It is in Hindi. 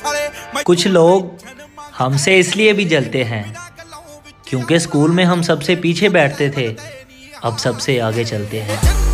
कुछ लोग हमसे इसलिए भी जलते हैं क्योंकि स्कूल में हम सबसे पीछे बैठते थे, अब सबसे आगे चलते हैं।